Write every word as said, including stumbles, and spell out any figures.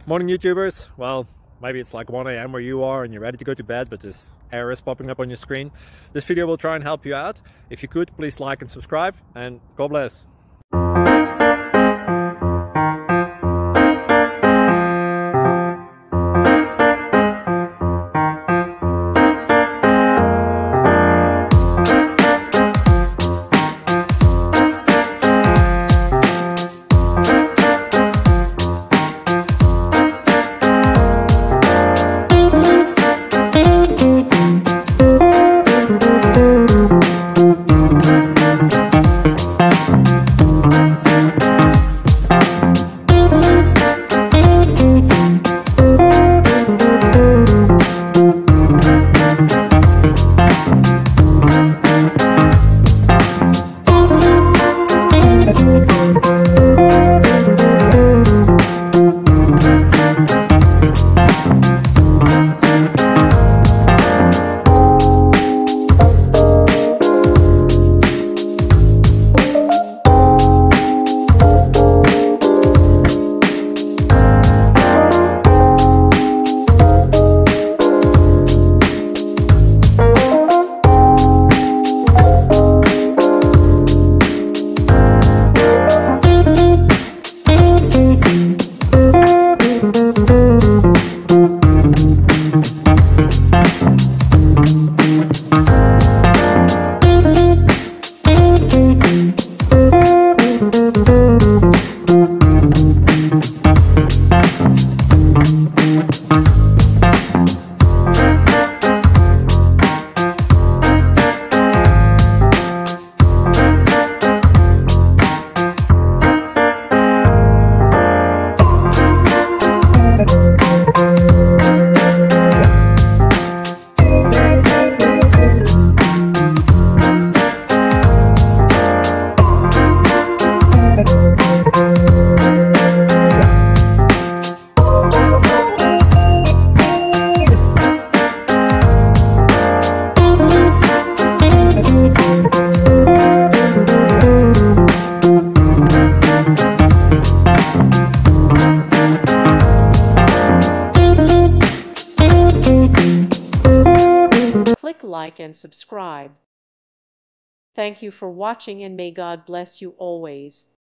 Morning YouTubers. Well, maybe it's like one A M where you are and you're ready to go to bed, but this error is popping up on your screen. This video will try and help you out. If you could, please like and subscribe, and God bless. Click like and subscribe. Thank you for watching, and may God bless you always.